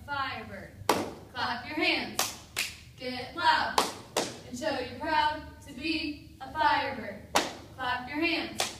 Firebird. Clap your hands. Get loud. And show you're proud to be a Firebird. Clap your hands.